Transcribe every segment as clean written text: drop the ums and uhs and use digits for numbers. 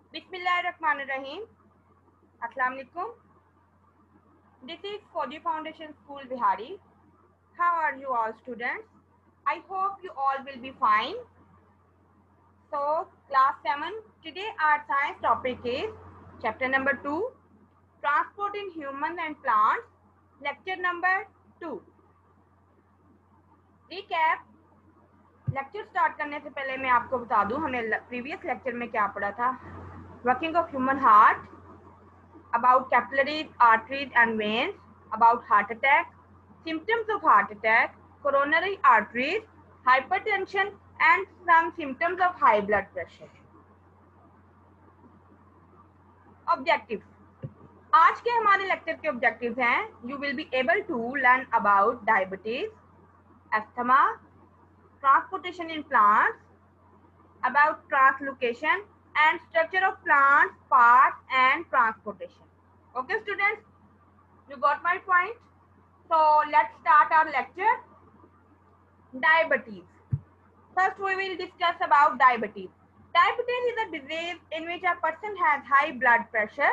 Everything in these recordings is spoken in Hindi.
Bismillahirrahmanirrahim. Assalamu alaikum. This is Fauji Foundation School Bihari. How are you all students? I hope you all will be fine. So, class 7. Today our science topic is chapter number 2, Transport in Humans and Plants, lecture number 2. Recap. Lecture start करने से पहले मैं आपको बता दूं हमने प्रीवियस लेक्चर में क्या पढ़ा था. Working of human heart, about capillaries, arteries and veins, about heart attack, symptoms of heart attack, coronary arteries, hypertension and some symptoms of high blood pressure. Objectives. आज के हमारे लेक्चर के ऑब्जेक्टिव्स हैं, you will be able to learn about diabetes, asthma, transportation in plants, about translocation and structure of plants, parts and transportation. Okay students, you got my point? So let's start our lecture. Diabetes. First we will discuss about diabetes. Diabetes is a disease in which a person has high blood pressure,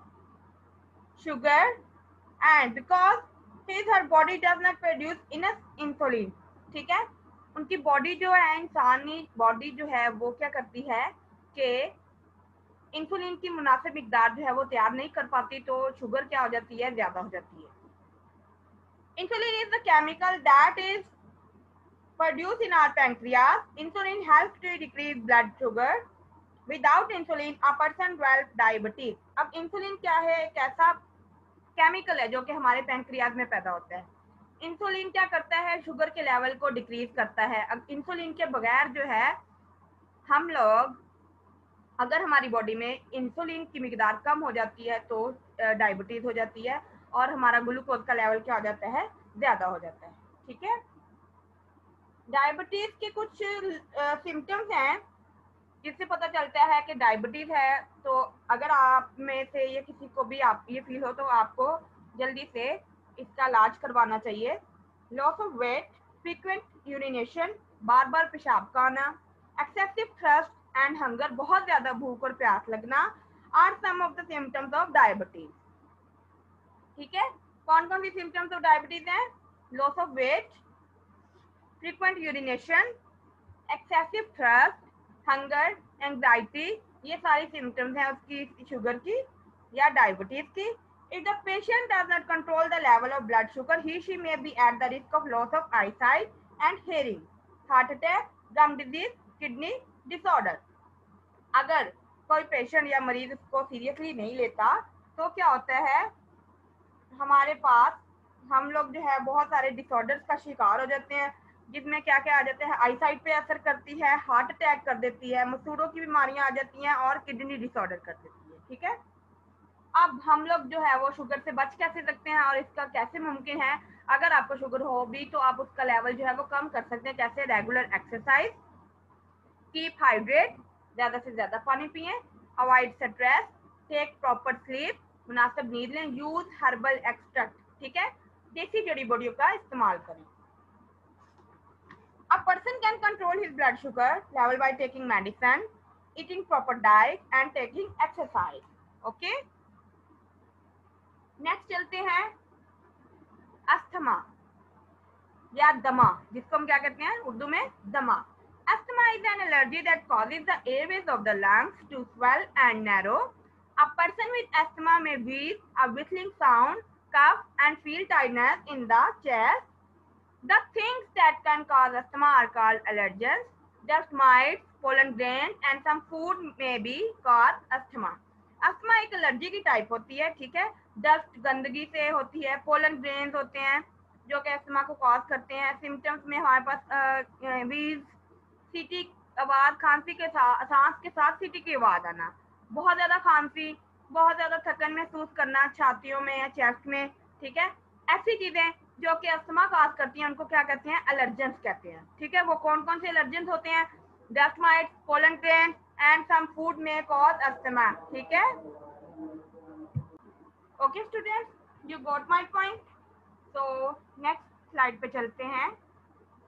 sugar, and because her body does not produce enough insulin. ठीक है, उनकी बॉडी जो है, इंसानी बॉडी जो है वो क्या करती है कि इंसुलिन की मुनासिब मिकदार जो है वो तैयार नहीं कर पाती, तो शुगर क्या हो जाती है, ज्यादा हो जाती है. Insulin is the chemical that is produced in our pancreas. Insulin helps to decrease blood sugar. Without insulin, a person develops diabetes. अब इंसुलिन क्या है, एक ऐसा केमिकल है जो कि हमारे पैंक्रियाज में पैदा होता है. इंसुलिन क्या करता है, शुगर के लेवल को डिक्रीज करता है. अब इंसुलिन के बगैर जो है हम लोग, अगर हमारी बॉडी में इंसुलिन की मिकदार कम हो जाती है तो डायबिटीज हो जाती है और हमारा ग्लूकोज का लेवल क्या हो जाता है, ज्यादा हो जाता है. ठीक है, डायबिटीज के कुछ सिम्टम्स हैं जिससे पता चलता है कि डायबिटीज है. तो अगर आप में से ये किसी को भी आप ये फील हो तो आपको जल्दी से इसका इलाज करवाना चाहिए. Loss of weight, frequent urination, बार बार पेशाब का आना, एक्सेसिव थ्रस्ट एंड हंगर, बहुत ज्यादा भूख और प्यास लगना are some of the symptoms of diabetes. ठीक है, कौन कौन सी सिम्टम्स ऑफ डायबिटीज हैं? Loss of weight, frequent urination, excessive thirst, hunger, anxiety, ये सारी symptoms हैं उसकी शुगर की या डायबिटीज की. If the patient does not control the level of blood sugar, he/she may be at the risk of loss of eyesight and hearing, heart attack, gum disease, kidney disorder. अगर कोई पेशेंट या मरीज इसको सीरियसली नहीं लेता तो क्या होता है, हमारे पास हम लोग जो है बहुत सारे डिसऑर्डर्स का शिकार हो जाते हैं, जिसमें क्या क्या आ जाते हैं, आईसाइट पे असर करती है, हार्ट अटैक कर देती है, मसूड़ों की बीमारियां आ जाती हैं और किडनी डिसऑर्डर कर देती है. ठीक है, अब हम लोग जो है वो शुगर से बच कैसे सकते हैं और इसका कैसे मुमकिन है? अगर आपको शुगर हो भी तो आप उसका लेवल जो है वो कम कर सकते हैं. कैसे? रेगुलर एक्सरसाइज, कीप हाइड्रेट, ज्यादा से ज्यादा पानी पिए, avoid stress, take proper sleep, मुनासिब नींद लें, यूज हर्बल एक्सट्रैक्ट. ठीक है, देसी जड़ी बूटियों का इस्तेमाल करें. A person can control his blood sugar level by taking medicine, eating proper diet and taking exercise. Okay? Next चलते हैं अस्थमा या दमा, जिसको हम क्या कहते हैं उर्दू में, दमा. Asthma is an allergy that causes the airways of the lungs to swell and narrow. A person with asthma may wheeze, a whistling sound, cough and feel tightness in the chest. The things that can cause asthma are called allergens. Dust mites, pollen grains, and some food may be cause asthma. Asthma एक एलर्जी की टाइप होती है. ठीक है, डस्ट गंदगी से होती है, पोलन ग्रेन्स होते हैं जो कि अस्थमा को कॉज करते हैं. सिम्टम्स में हमारे पास वीज, सीटी आवाज, खांसी के साथ, सांस के साथ सीटी की आवाज आना, बहुत ज्यादा खांसी, बहुत ज्यादा थकन महसूस करना छातियों में या चेस्ट में. ठीक है, ऐसी चीजें जो कि अस्थमा कॉज करती हैं उनको क्या कहते हैं, एलर्जेंस कहते हैं. ठीक है, वो कौन कौन से एलर्जेंस होते हैं? Dust mites, pollen grains and some food may cause asthma. ठीक है, okay students, you got my point. तो नेक्स्ट स्लाइड पे चलते हैं.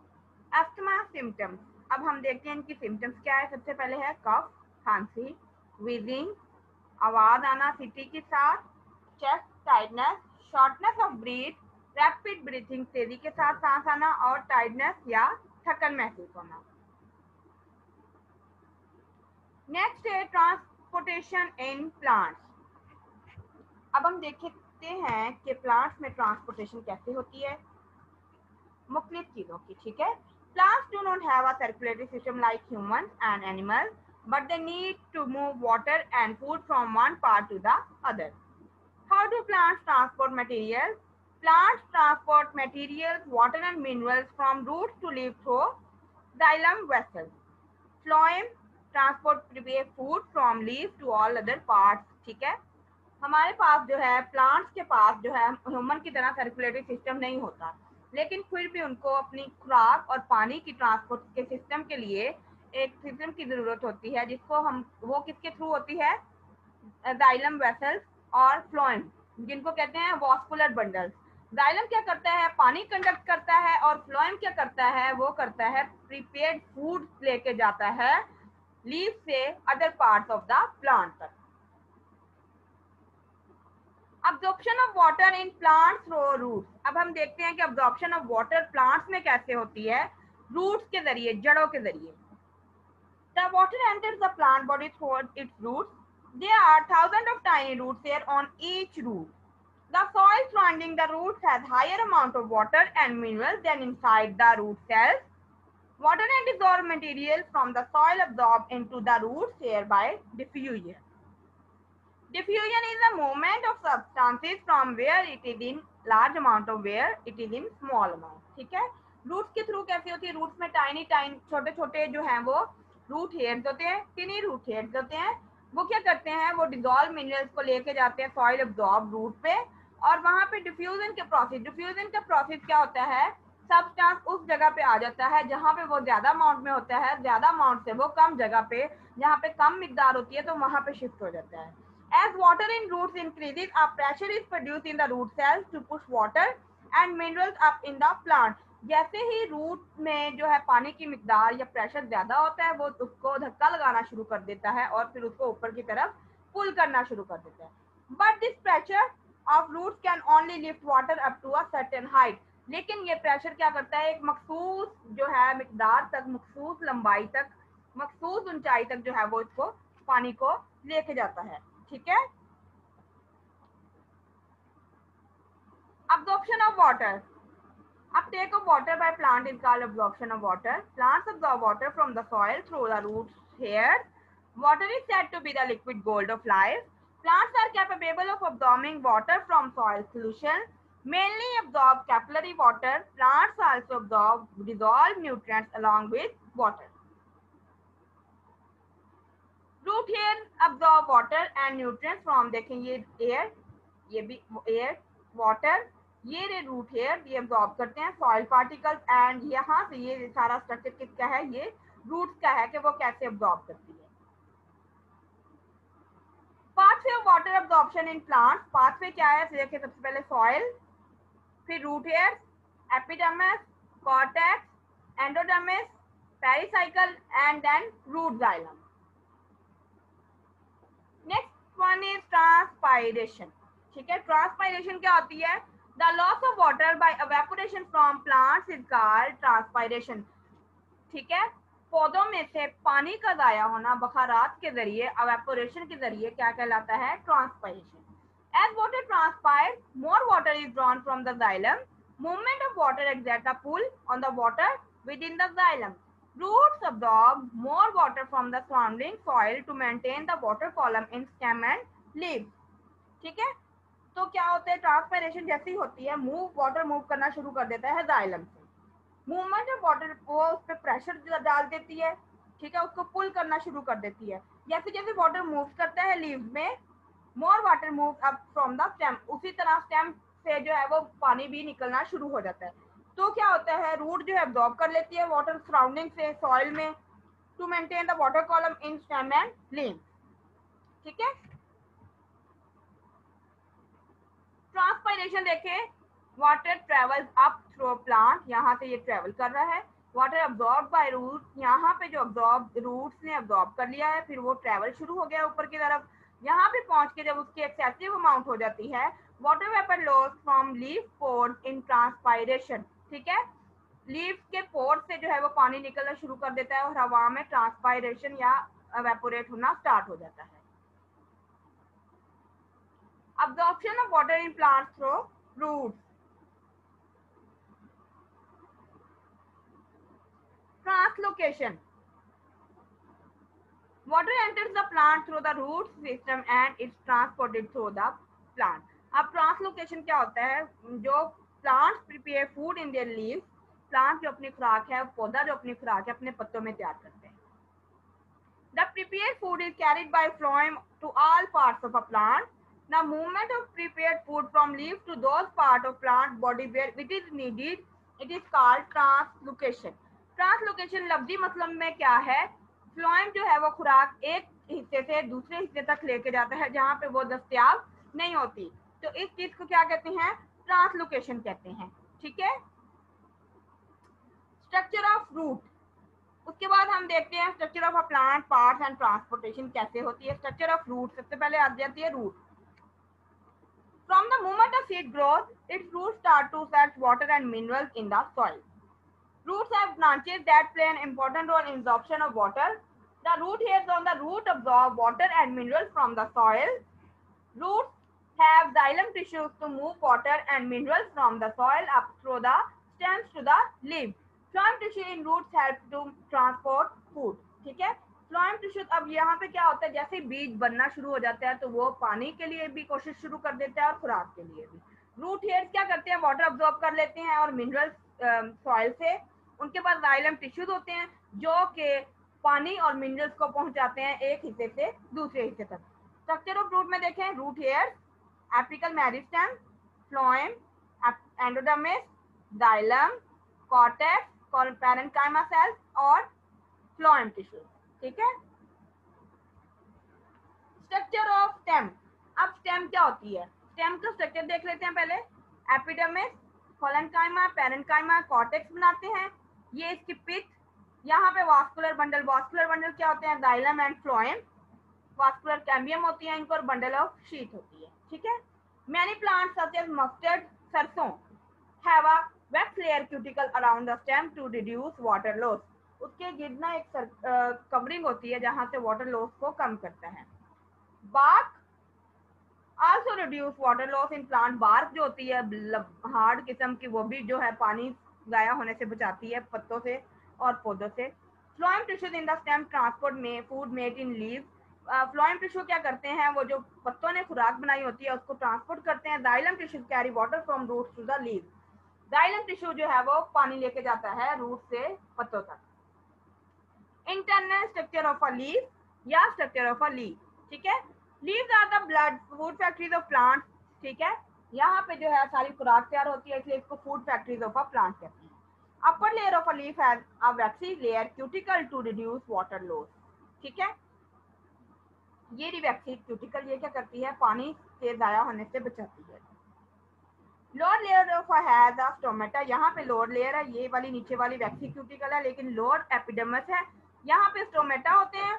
Asthma symptoms. अब हम देखते हैं इनकी सिम्टम्स क्या है. सबसे पहले है कफ, खांसी, wheezing, आवाज आना सीटी के साथ, chest tightness, shortness of breath, rapid breathing, तेजी के साथ सांस आना, और टाइटनेस या थकन महसूस होना। नेक्स्ट है ट्रांसपोर्टेशन इन प्लांट्स। अब हम देखते हैं कि प्लांट्स में ट्रांसपोर्टेशन कैसे होती है मुख्तलिफ चीजों की, ठीक है। Plants do not have a circulatory system like human and animal, but they need to move water and food from one part to the other. How do plants transport material? Plants transport materials, water and minerals from roots to leaves through xylem vessels. Phloem transport prepare food from leaves to all other parts, ठीक है। हमारे पास जो है प्लांट्स के पास जो है ह्यूमन की तरह सर्कुलेटरी सिस्टम नहीं होता, लेकिन फिर भी उनको अपनी खुराक और पानी की ट्रांसपोर्ट के सिस्टम के लिए एक सिस्टम की जरूरत होती है, जिसको हम वो किसके थ्रू होती है? जाइलम वेसल्स और फ्लोएम, जिनको कहते हैं वॉस्कुलर बंडल्स। जाइलम क्या करता है? पानी कंडक्ट करता है, और फ्लोएम क्या करता है? वो करता है प्रीपेयर्ड फूड लेके जाता है लीफ से other parts of the plant तक। Absorption of water in plants through roots. अब हम देखते हैं कि अब्जॉर्प्शन ऑफ वाटर प्लांट्स में कैसे होती है, रूट्स के जरिए, जड़ों के जरिए। The water enters the plant body through its roots. There are thousands of tiny roots here on each root. The soil surrounding the roots has higher amount of water and minerals than inside the root cells. Water and dissolved materials from the soil absorbed into the roots here by diffusion. Diffusion is the movement of substances from where it is in large amount of where it is in small amount, ठीक है। रूट्स के थ्रू कैसे होती है? रूट्स में टाइनी छोटे छोटे जो हैं वो रूट हेयर्स होते हैं, टिनी रूट हेयर्स होते हैं। वो क्या करते हैं? वो डिजॉल्व मिनरल्स को लेके जाते हैं सॉइल एब्जॉर्ब रूट पे, और वहां पे डिफ्यूजन का प्रोसेस क्या होता है? सब्सटेंस उस जगह पे आ जाता है जहां पे वो ज्यादा अमाउंट में होता है, ज्यादा अमाउंट से वो कम जगह पे, जहां पे कम मिकदार होती है तो वहां पे शिफ्ट हो जाता है। As water in roots increases, a pressure is produced in the root cells to push water and minerals up in the plant. जैसे ही रूट में जो है पानी की मिकदार या प्रेशर ज्यादा होता है, वो उसको धक्का लगाना शुरू कर देता है और फिर उसको ऊपर की तरफ पुल करना शुरू कर देता है। But this pressure of roots can only lift water up to a certain height. लेकिन ये प्रेशर क्या करता है? एक मखसूस जो है मिकदार तक, मखसूस लंबाई तक, मखसूस ऊंचाई तक जो है वो इसको पानी को लेके जाता है, ठीक है। Absorption of water. Uptake of water by plant is called absorption of water. Plants absorb water from the soil through the roots hairs. Water is said to be the liquid gold of life. Plants are capable of absorbing water from soil solution. Mainly absorb capillary water. Plants also absorb dissolved nutrients along with water. Root hairs absorb water and nutrients from, देखें ये air, ये भी एयर, वाटर, ये रे रूट हेयर, ये अब्सॉर्ब करते हैं सॉइल पार्टिकल्स, एंड यहाँ से ये सारा स्ट्रक्चर किसका है? ये रूट्स का है कि वो कैसे अब्सॉर्ब करती है। Pathway of water absorption in plants. Pathway क्या है? देखिए सबसे पहले सॉइल, फिर root hair, epidermis, cortex, endodermis, pericycle, and then root xylem. Next one is transpiration, ठीक है। ट्रांसपायरेशन क्या होती है? The loss of water by evaporation from plants is called transpiration, ठीक है। पौधों में से पानी का जाया होना बखारात के जरिए, एवेपोरेशन के जरिए क्या कहलाता है? Transpiration. As water transpire, more water is drawn from the xylem. Movement of water exert a pull on the water within the xylem. Roots absorb more water from the surrounding soil to maintain the water column in stem and leaves, ठीक है। तो क्या होता है? ट्रांसपायरेशन जैसी होती है, वाटर मूव करना शुरू कर देता है जाइलम से। मूवमेंट ऑफ वाटर वो उस पर प्रेशर डाल देती है, ठीक है, उसको पुल करना शुरू कर देती है। जैसे जैसे वाटर मूव करता है लीव्स में, more water move up from the stem, उसी तरह स्टेम से जो है वो पानी भी निकलना शुरू हो जाता है। तो क्या होता है? रूट जो है एब्जॉर्ब कर लेती है वाटर सराउंडिंग से सॉइल में, to maintain the water column in stem and leaves, ठीक है। ट्रांसपायरेशन देखें, water travels up through plant, यहाँ से ये ट्रेवल कर रहा है, वाटर अब्जॉर्ब बाय रूट, यहाँ पे जो अब्जॉर्ब रूट्स ने अब्जॉर्ब कर लिया है, फिर वो ट्रेवल शुरू हो गया ऊपर की तरफ। यहाँ पे पहुंच के जब उसकी एक्सेसिव अमाउंट हो जाती है, water vapour loss from leaf pores in transpiration, ठीक है, लीफ के पोर से जो है वो पानी निकलना शुरू कर देता है और हवा में ट्रांसपायरेशन या एवेपोरेट होना स्टार्ट हो जाता है। Absorption of water in plants through roots. Translocation. Water enters the plant through the root system and it's transported through the plant. अब ट्रांसलोकेशन क्या होता है? जो plants prepare food in their leaves, plant जो अपनी खुराक है, पौधा जो अपनी खुराक है अपने पत्तों में तैयार करते हैं। The prepared food is carried by phloem to all parts of a plant. The movement of prepared food from leaf to those parts of plant body where it is needed, it is called translocation. Translocation लफ्जी मतलब में क्या है? फ्लोएम जो है वो खुराक एक हिस्से से दूसरे हिस्से तक लेके जाता है जहाँ पे वो दस्तयाब नहीं होती, तो इस चीज को क्या कहते हैं? ट्रांसलोकेशन कहते हैं, ठीक है। स्ट्रक्चर ऑफ रूट, उसके बाद हम देखते हैं structure of a plant, parts and transportation कैसे होती है। स्ट्रक्चर ऑफ रूट, सबसे पहले आ जाती है root. From the moment a seed grows, its roots start to fetch water and minerals in the soil. Roots have branches that play an important role in absorption of water. The root hairs on the root absorb water and minerals from the soil. Roots have xylem tissues to move water and minerals from the soil up through the stems to the leaves. Phloem tissue in roots help to transport food, ठीक है। फ्लोएम टिश्यू, अब यहाँ पे क्या होता है, जैसे बीज बनना शुरू हो जाता है तो वो पानी के लिए भी कोशिश शुरू कर देता है और खुराक के लिए भी। रूट हेयर्स क्या करते हैं? वाटर अब्जॉर्ब कर लेते हैं और मिनरल्स सॉइल से। उनके पास जाइलम टिश्यूज होते हैं जो कि पानी और मिनरल्स को पहुंचाते हैं एक हिस्से से दूसरे हिस्से तक। स्ट्रक्चर ऑफ रूट में देखें, root hairs, apical meristem, phloem, endodermis, xylem, cortex, parenchyma cells और फ्लोएम टिश्यू, ठीक है। स्ट्रक्चर ऑफ स्टेम, अब स्टेम क्या होती है? स्टेम का स्ट्रक्चर देख लेते हैं पहले। एपिडर्मिस, कोलेनकाइमा, पैरेन्काइमा, कॉर्टेक्स बनाते हैं, ये इसकी पिथ। यहाँ पे वास्कुलर बंडल, वास्कुलर बंडल क्या होते हैं? Xylem and phloem. Vascular cambium होती है इनको और बंडल ऑफ शीथ होती है, ठीक है। Many plants such as mustard, सरसों, have a wax layer cuticle around the stem to reduce water loss. उसके गिरना एक कवरिंग होती है जहां से वाटर लॉस को कम करता है। Bark also reduce water loss in plant, bark जो होती है हार्ड किस्म की, वो भी जो है पानी गाया होने से बचाती है पत्तों से और पौधों से। Phloem tissues in the stem transport में food made in leaves. Phloem tissue क्या करते हैं? वो जो पत्तों ने खुराक बनाई होती है उसको ट्रांसपोर्ट करते हैं। Xylem tissues carry water from roots to the leaves. Xylem tissue जो है वो पानी लेके जाता है रूट से पत्तों तक। Internal structure of a leaf या स्ट्रक्चर ऑफ अ लीफ, ठीक है। Leaves are the blood food factories of plants, ठीक है। यहाँ पे जो है सारी खुराक तैयार होती है, इसलिए इसको food factories of a plant कहते हैं। Upper layer of a leaf has a waxy layer cuticle to reduce water loss, ठीक है। ये वैक्सी क्यूटिकल ये क्या करती है? पानी से जाया होने से बचाती है। Lower layer of has a stomata, यहाँ पे लोअर लेयर है, ये वाली नीचे वाली वैक्सी क्यूटिकल है, लेकिन लोअर एपिडर्मिस है, यहाँ पे स्टोमेटा होते हैं।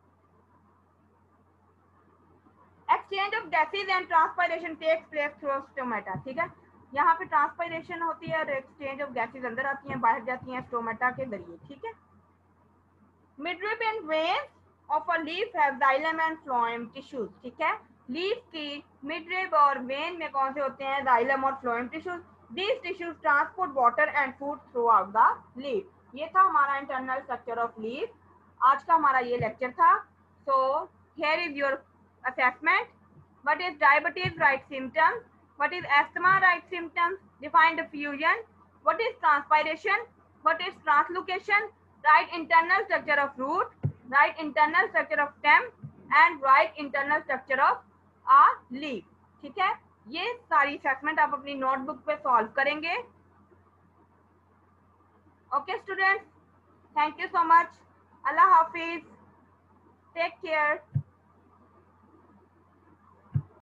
Exchange of gases and transpiration takes place through stomata, ठीक है। यहाँ पे ट्रांसपायरेशन होती है और एक्सचेंज ऑफ गैसेज अंदर आती हैं बाहर जाती हैं स्टोमेटा के जरिए, ठीक है। Midrib and veins of a leaf have xylem and phloem tissues, ठीक है। लीफ की मिडरिब और वेन में कौन से होते हैं? जाइलम और phloem tissues. These tissues transport water and food throughout the leaf. ये था हमारा इंटरनल स्ट्रक्चर ऑफ लीफ। आज का हमारा ये लेक्चर था। So here is your assessment. What is diabetes? Write symptoms. What is asthma? Write symptoms. Define diffusion. What is transpiration? What is translocation? Write internal structure of root. Write internal structure of stem and write internal structure of a leaf. ठीक है, ये सारी assessment आप अपनी नोटबुक पे सॉल्व करेंगे। Okay students, thank you so much. Allah Hafiz. Take care.